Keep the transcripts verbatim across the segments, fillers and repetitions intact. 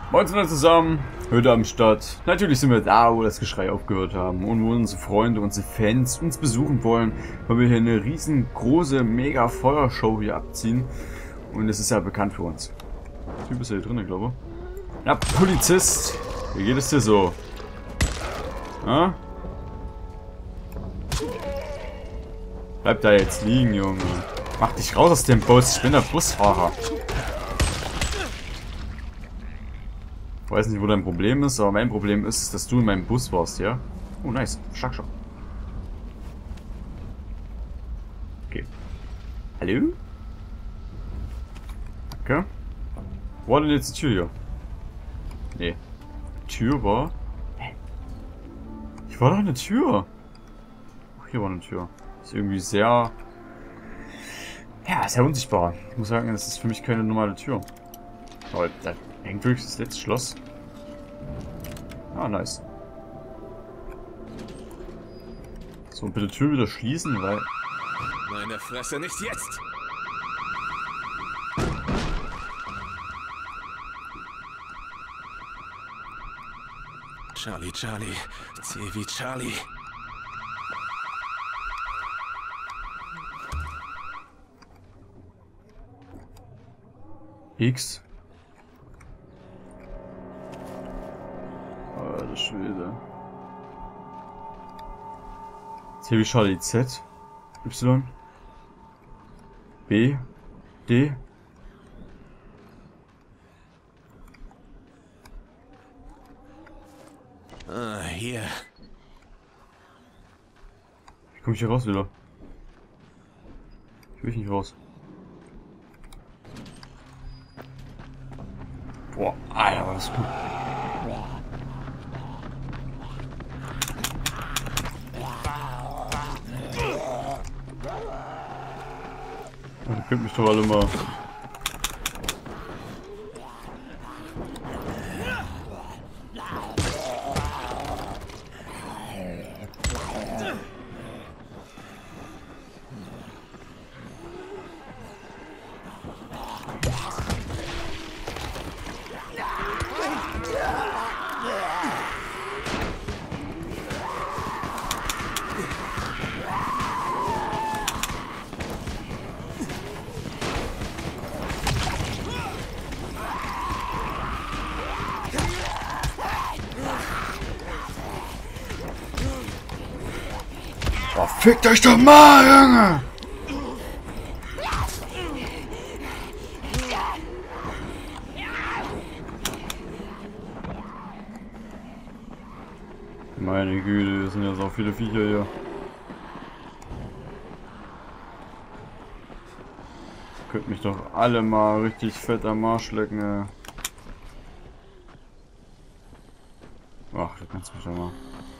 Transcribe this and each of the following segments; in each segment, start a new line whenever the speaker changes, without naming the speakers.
Moin zusammen, heute am Start. Natürlich sind wir da, wo das Geschrei aufgehört haben und wo unsere Freunde, unsere Fans uns besuchen wollen, weil wir hier eine riesengroße, mega Feuershow hier abziehen. Und das ist ja bekannt für uns. Der Typ ist ja hier drin, glaube ich. Ja, Polizist, wie geht es dir so? Ja? Bleib da jetzt liegen, Junge. Mach dich raus aus dem Bus, ich bin der Busfahrer. Ich weiß nicht, wo dein Problem ist, aber mein Problem ist, dass du in meinem Bus warst, ja? Oh, nice. Schlag schon. Okay. Hallo? Okay. Wo war denn jetzt die Tür hier? Nee. Tür war... Hä? Hier war doch eine Tür. Ach, hier war eine Tür. Ist irgendwie sehr... Ja, sehr unsichtbar. Ich muss sagen, das ist für mich keine normale Tür. Aber da hängt wirklich das letzte Schloss. Ah, nice. So, bitte Tür wieder schließen, weil...
Meine Fresse, nicht jetzt! Charlie, Charlie, C wie Charlie.
X. Alter Schwede. C wie Charlie, Z. Y. B. D.
Ah, hier.
Wie komme ich hier raus wieder? Ich will nicht raus. Boah, Alter, war das gut. Ihr könnt mich doch alle mal. Oh, fickt euch doch mal, Junge! Meine Güte, das sind ja so viele Viecher hier. Könnt mich doch alle mal richtig fett am Arsch lecken, ey. Ach, du kannst mich doch mal.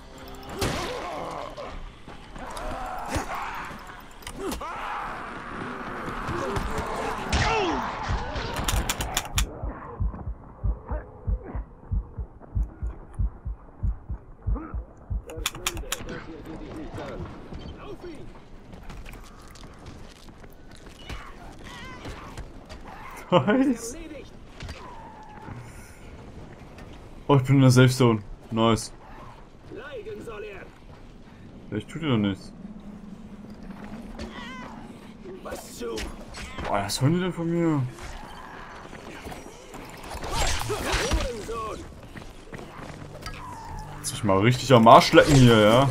Nice. Oh, ich bin in der Safe Zone. Nice. Ich tue dir doch nichts. Boah, was wollen die denn von mir? Lass mich mal richtig am Arsch lecken hier, ja?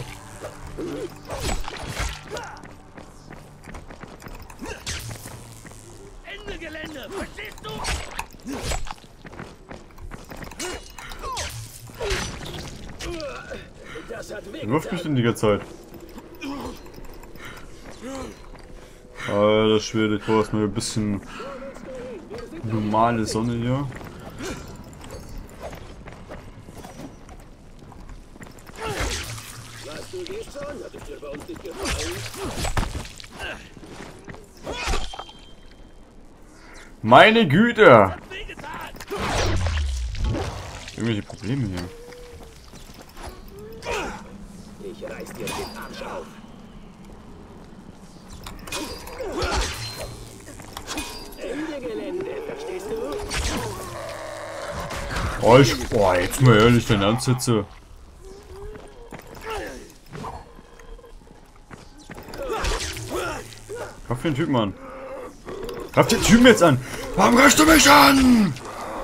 Er wirft mich in die Zeit. Alter Schwede, ich brauche erstmal ein bisschen normale Sonne hier. Meine Güte! Irgendwelche Probleme hier.
Ich reiß dir den Arsch auf. Ende Gelände, verstehst du?
Oh, ich, oh, jetzt mal ehrlich, dein Ernst jetzt so. Greif den Typen an. Greif den Typen jetzt an. Warum greifst du mich an?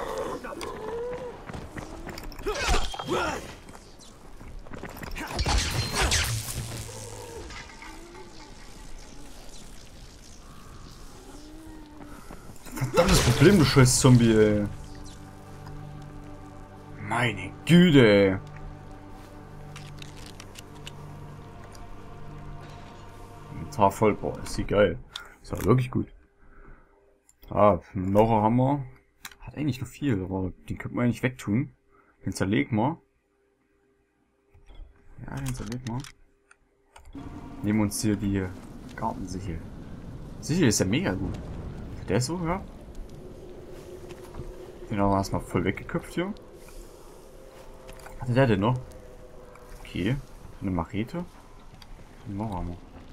Verdammtes Problem, du scheiß Zombie, ey. Meine Güte, ey. Inventar voll, boah, ist die geil. Ist ja wirklich gut. Ah, noch ein Hammer. Hat eigentlich noch viel, aber den könnte man eigentlich wegtun. Den zerlegen wir. Ja, den zerlegen wir. Nehmen uns hier die Gartensichel. Sichel ist ja mega gut. Der ist so, ja. Den haben wir erstmal voll weggeköpft hier. Was hat der denn noch? Okay. Eine Machete. Noch Hammer.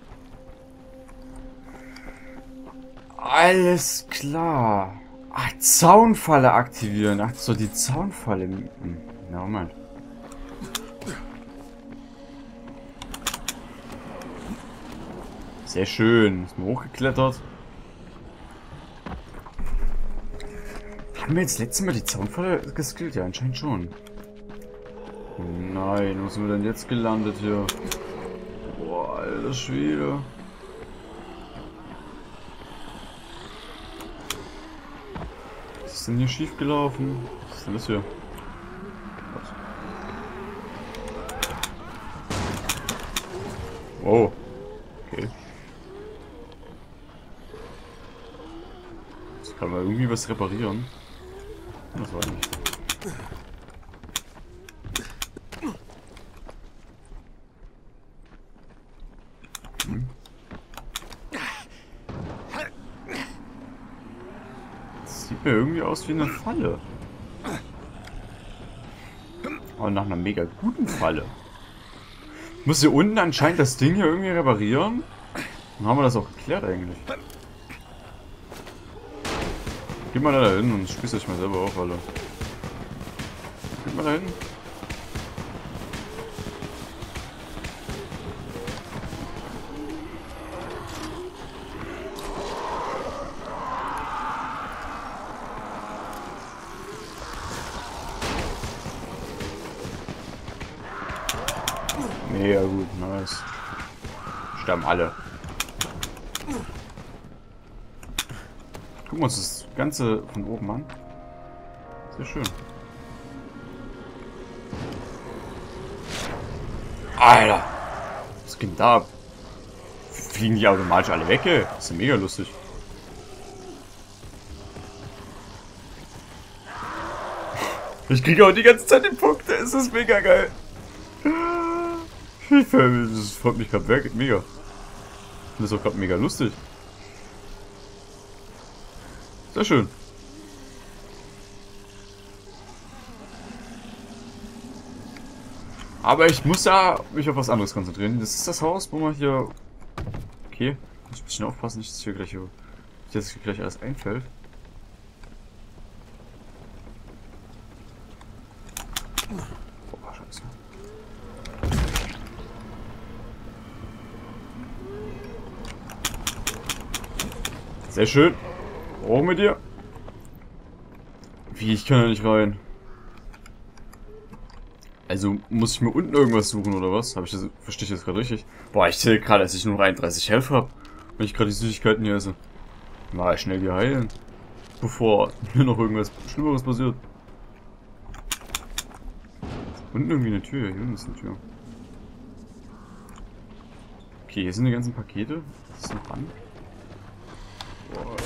Alles klar. Ach, Zaunfalle aktivieren. Ach so, die Zaunfalle. Na, Moment. Sehr schön. Ist mal hochgeklettert. Haben wir jetzt letztes Mal die Zaunfalle geskillt? Ja, anscheinend schon. Nein, wo sind wir denn jetzt gelandet hier? Boah, alter Schwede. Was ist denn hier schief gelaufen? Was ist denn das hier? Was? Oh. Okay. Jetzt kann man irgendwie was reparieren. Das war nicht. Hm. Das sieht mir irgendwie aus wie eine Falle. Aber nach einer mega guten Falle. Ich muss hier unten anscheinend das Ding hier irgendwie reparieren. Dann haben wir das auch geklärt eigentlich. Geh mal da hin und spieß euch mal selber auf, alle. Geht mal da hin. Mega gut, nice. Sterben alle. Gucken wir uns das Ganze von oben an. Sehr schön. Alter! Was geht denn da ab? Fliegen die automatisch alle weg, ey? Das ist ja mega lustig. Ich kriege auch die ganze Zeit den Punkte. Es ist mega geil. Das freut mich gerade mega. Das ist auch gerade mega lustig. Sehr schön. Aber ich muss ja mich auf was anderes konzentrieren. Das ist das Haus, wo man hier... Okay, muss ich ein bisschen aufpassen, nicht, dass hier gleich, dass hier gleich alles einfällt. Boah, scheiße. Sehr schön. Hoch mit dir. Wie, ich kann da nicht rein. Also muss ich mir unten irgendwas suchen oder was? Habe ich das, verstehe ich das gerade richtig? Boah, ich zähle gerade, dass ich nur noch einunddreißig Health habe. Wenn ich gerade die Süßigkeiten hier esse. Mal schnell hier heilen. Bevor mir noch irgendwas Schlimmeres passiert. Unten irgendwie eine Tür. Hier unten ist eine Tür. Okay, hier sind die ganzen Pakete. Was ist noch an? Boah.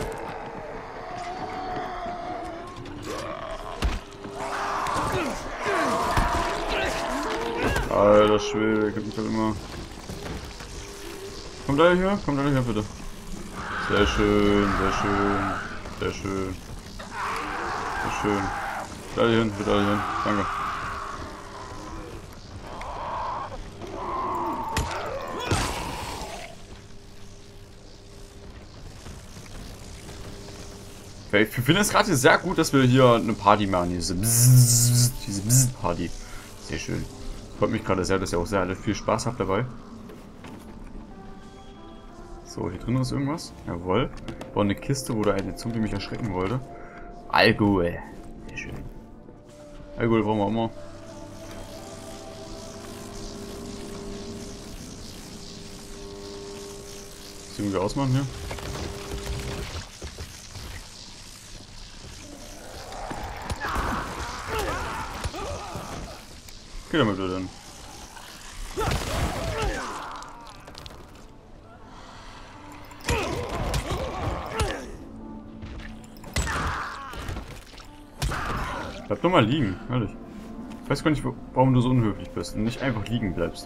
Alter Schwede, gibt mich halt immer. Kommt alle hier? Kommt alle hier bitte. Sehr schön, sehr schön, sehr schön. Sehr schön. Bitte alle hier hin, bitte alle hier hin. Danke. Ich finde es gerade sehr gut, dass wir hier eine Party machen. Diese Bzzz, diese Bzzz Party. Sehr schön. Freut mich gerade sehr, dass ihr auch sehr alle viel Spaß habt dabei. So, hier drin ist irgendwas. Jawohl. War eine Kiste, wo da eine Zombie mich erschrecken wollte. Alkohol. Sehr schön. Alkohol brauchen wir immer. Was irgendwie ausmachen hier? Geh damit wieder dann. Bleib doch mal liegen, ehrlich. Ich weiß gar nicht, warum du so unhöflich bist und nicht einfach liegen bleibst.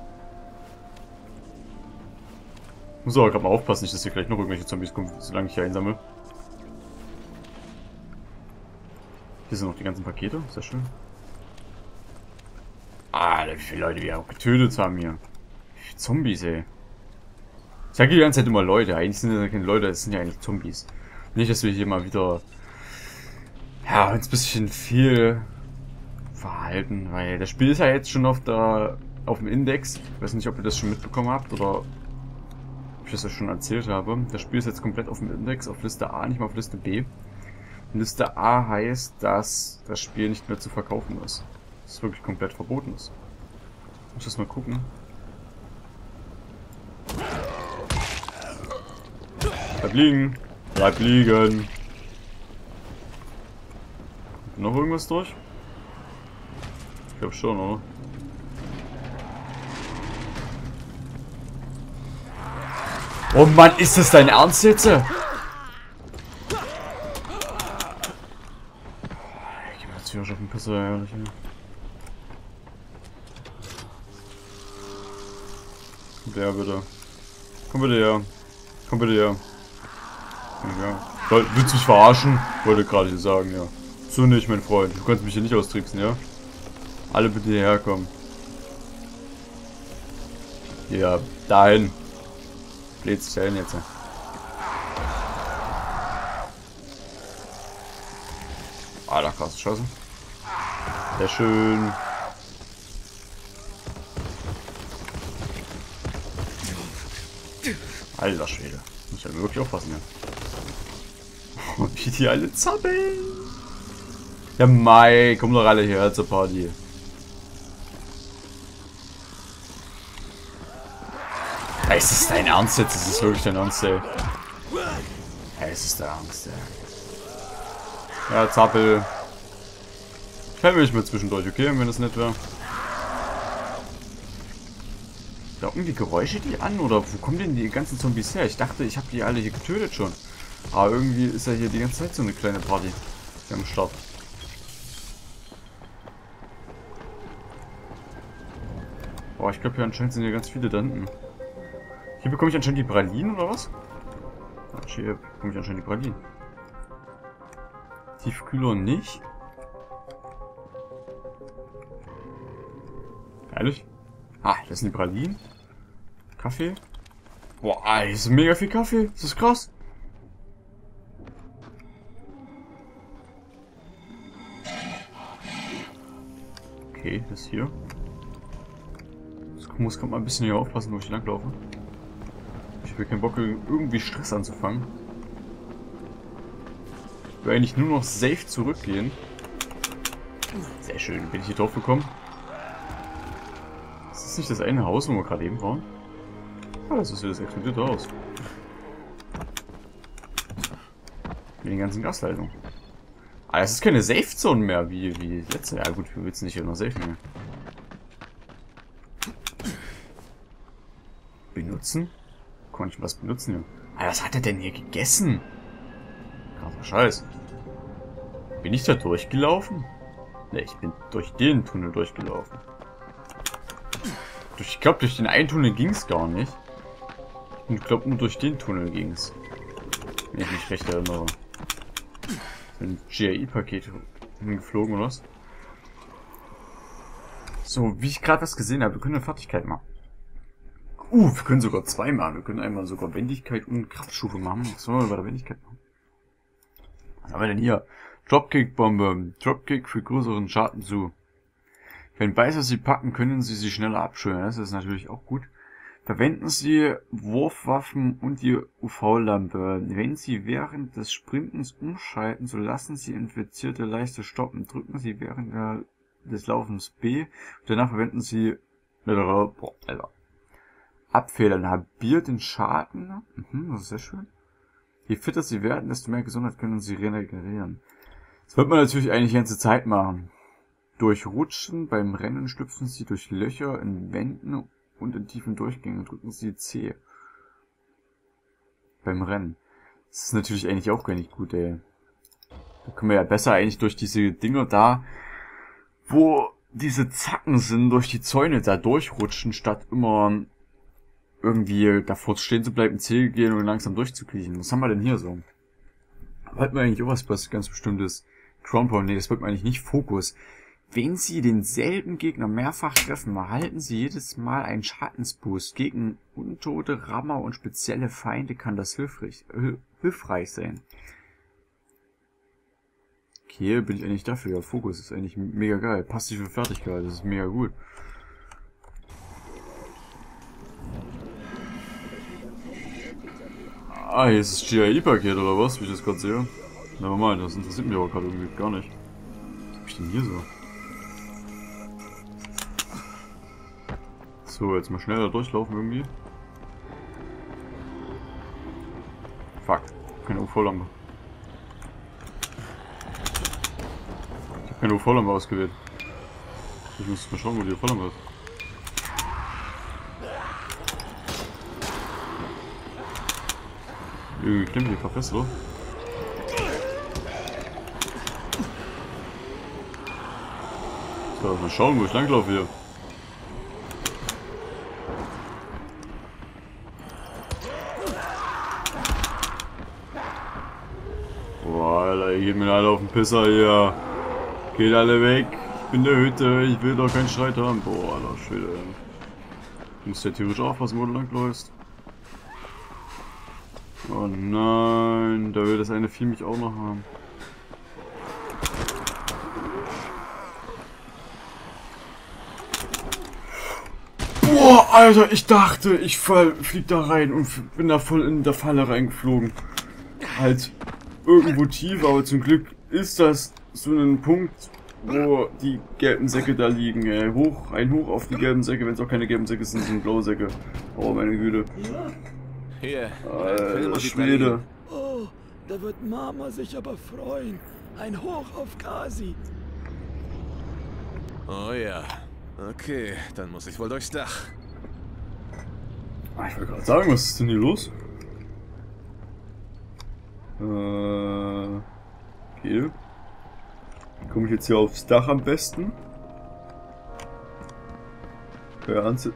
Muss aber gerade mal aufpassen, nicht, dass hier gleich noch irgendwelche Zombies kommen, solange ich hier einsammle. Hier sind noch die ganzen Pakete, sehr schön. Ah, wie viele Leute wir auch getötet haben hier. Wie viele Zombies, ey. Ich sage die ganze Zeit immer Leute, eigentlich sind das keine Leute, es sind ja eigentlich Zombies. Nicht, dass wir hier mal wieder ja, uns ein bisschen viel verhalten, weil das Spiel ist ja jetzt schon auf der auf dem Index. Ich weiß nicht, ob ihr das schon mitbekommen habt oder ob ich das ja schon erzählt habe. Das Spiel ist jetzt komplett auf dem Index, auf Liste A, nicht mal auf Liste B. Und Liste A heißt, dass das Spiel nicht mehr zu verkaufen ist. Dass es wirklich komplett verboten ist. Ich muss das mal gucken. Bleib liegen! Bleib liegen! Kommt noch irgendwas durch? Ich glaube schon, oder? Oh Mann, ist das dein Ernst jetzt? Ich geh mal jetzt hier auf den Pisser, ehrlich. Kommt her, bitte. Komm bitte her. Komm bitte her. Ja. Willst du mich verarschen? Wollte gerade sagen, ja. So nicht, mein Freund. Du kannst mich hier nicht austricksen, ja? Alle bitte hierher kommen. Ja, dahin. Bläht sich dahin jetzt. Alter, krass, Scheiße. Sehr schön. Alter Schwede. Muss ja wirklich aufpassen, ja. Wie die alle zappeln. Ja, Mai, kommen doch alle her zur Party. Hey, ist das dein Ernst jetzt? Ist das wirklich dein Ernst, ey? Hey, ist das dein Ernst, ey? Ja, Zappel. Ich helfe mich mal zwischendurch, okay? Wenn das nett wäre. Locken die Geräusche die an? Oder wo kommen denn die ganzen Zombies her? Ich dachte, ich habe die alle hier getötet schon. Aber irgendwie ist ja hier die ganze Zeit so eine kleine Party. Hier am Start. Boah, ich glaube hier anscheinend sind hier ganz viele da hinten. Hier bekomme ich anscheinend die Pralinen oder was? Hier bekomme ich anscheinend die Pralinen. Tiefkühler nicht. Ehrlich? Ah, das sind die Pralinen. Kaffee. Boah, hier ist mega viel Kaffee. Das ist krass. Okay, das hier. Ich muss gerade mal ein bisschen hier aufpassen, wo ich langlaufe. Ich habe keinen Bock, irgendwie Stress anzufangen. Ich will eigentlich nur noch safe zurückgehen. Sehr schön. Bin ich hier drauf gekommen? Ist das nicht das eine Haus, wo wir gerade eben waren? Ah, das ist hier das explodierte Haus. Mit den ganzen Gasleitungen. Ah, das ist keine Safe Zone mehr, wie, wie letzte. Ja gut, wir wissen nicht hier noch safe mehr. Benutzen? Kann ich was benutzen hier? Ah, was hat er denn hier gegessen? Krasser Scheiß. Bin ich da durchgelaufen? Ne, ich bin durch den Tunnel durchgelaufen. Ich glaube, durch den einen Tunnel ging es gar nicht. Ich glaube, nur durch den Tunnel ging es. Wenn ich mich recht erinnere. Ein G R I-Paket hingeflogen oder was? So, wie ich gerade was gesehen habe, wir können eine Fertigkeit machen. Uh, wir können sogar zwei machen. Wir können einmal sogar Wendigkeit und Kraftstufe machen. Was wollen wir bei der Wendigkeit machen? Was haben wir denn hier? Dropkick-Bombe. Dropkick für größeren Schaden zu. Wenn Beißer sie packen, können sie sie schneller abschwören. Das ist natürlich auch gut. Verwenden Sie Wurfwaffen und die U V-Lampe. Wenn Sie während des Sprintens umschalten, so lassen Sie Infizierte leichter stoppen. Drücken Sie während der, des Laufens B. Danach verwenden Sie boah, Alter. Abfedern. Halbiert den Schaden. Mhm, das ist sehr schön. Je fitter Sie werden, desto mehr Gesundheit können Sie regenerieren. Das wird man natürlich eigentlich die ganze Zeit machen. Durch Rutschen beim Rennen schlüpfen Sie durch Löcher in Wänden und in tiefen Durchgängen, drücken Sie C. Beim Rennen. Das ist natürlich eigentlich auch gar nicht gut, ey. Da können wir ja besser eigentlich durch diese Dinger da, wo diese Zacken sind, durch die Zäune da durchrutschen, statt immer irgendwie davor stehen zu bleiben, C gehen und langsam durchzukriechen. Was haben wir denn hier so? Wollten wir eigentlich auch was, was ganz bestimmtes? Crown Point, nee, das wollten wir eigentlich nicht. Fokus. Wenn Sie denselben Gegner mehrfach treffen, erhalten Sie jedes Mal einen Schadensboost. Gegen Untote, Rammer und spezielle Feinde kann das hilfreich, äh, hilfreich sein. Okay, bin ich eigentlich dafür. Ja, Fokus ist eigentlich mega geil. Passive Fertigkeit, das ist mega gut. Ah, hier ist das G I E-Paket oder was, wie ich das gerade sehe. Na mal, das interessiert mich aber gerade irgendwie gar nicht. Was hab ich denn hier so? So, jetzt mal schneller durchlaufen irgendwie. Fuck, keine U V-Lampe. Ich hab keine U V-Lampe ausgewählt. Ich muss mal schauen, wo die U V-Lampe ist. Irgendwie klemmt die gerade fest, oder? So, mal schauen, wo ich langlaufe hier. Boah, Alter, ihr geht mir alle auf den Pisser hier. Geht alle weg. Ich bin in der Hütte, ich will doch keinen Streit haben. Boah, Alter, Schwede. Du musst ja theoretisch aufpassen, wo du langläufst. Oh nein, da will das eine Vieh mich auch noch haben. Boah, Alter, ich dachte, ich fall, flieg da rein und bin da voll in der Falle reingeflogen. Halt irgendwo tief, aber zum Glück ist das so ein Punkt, wo die gelben Säcke da liegen. Ey. Hoch, ein Hoch auf die gelben Säcke, wenn es auch keine gelben Säcke sind, sind blaue Säcke. Oh meine Güte.
Hier.
Alter, Schwede.
Oh, da wird Mama sich aber freuen. Ein Hoch auf Gazi.
Oh ja. Okay, dann muss ich wohl durchs Dach.
Ah, ich wollte gerade sagen, was ist denn hier los? Äh, okay. Wie komme ich jetzt hier aufs Dach am besten? Ja, Anze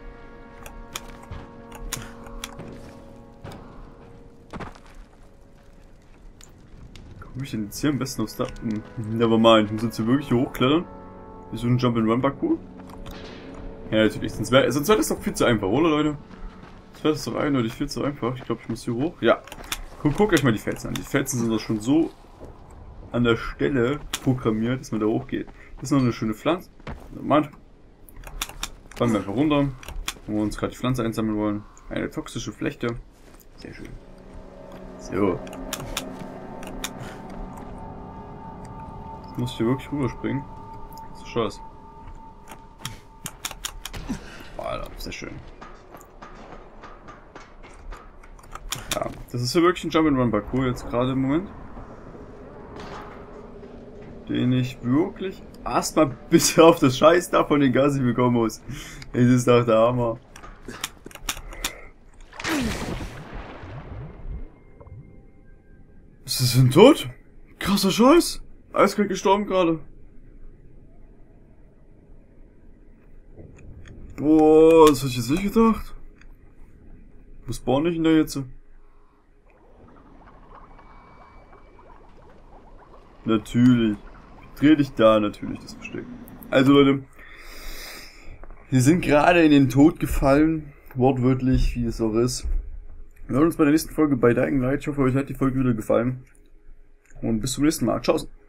Komme ich denn jetzt hier am besten aufs Dach? Hm, nevermind, ich muss jetzt hier wirklich hier hochklettern. Wie so ein Jump-and-Run-Parcours? Ja, natürlich. Sonst wäre sonst wär das doch viel zu einfach, oder Leute? Sonst wäre das doch eindeutig viel zu einfach. Ich glaube, ich muss hier hoch. Ja. Guck, guckt euch mal die Felsen an. Die Felsen sind doch schon so an der Stelle programmiert, dass man da hochgeht. Das ist noch eine schöne Pflanze. Moment. Fallen wir einfach runter. Wo wir uns gerade die Pflanze einsammeln wollen. Eine toxische Flechte. Sehr schön. So. Jetzt muss ich hier wirklich rüberspringen. So scheiße. Oh, Alter, sehr schön. Ja, das ist ja wirklich ein Jump-and-Run-Parcours jetzt gerade im Moment. Den ich wirklich erstmal bis auf das Scheiß da von den Gazi bekommen muss. Es ist doch der Hammer. Sie sind tot? Krasser Scheiß. Eiskalt gestorben gerade. Boah, das hätte ich jetzt nicht gedacht. Wo spawn ich in der Hitze? Natürlich. Dreh dich da natürlich, das Versteck. Also Leute, wir sind gerade in den Tod gefallen. Wortwörtlich, wie es auch ist. Wir hören uns bei der nächsten Folge bei Dying Light. Ich hoffe, euch hat die Folge wieder gefallen. Und bis zum nächsten Mal. Ciao.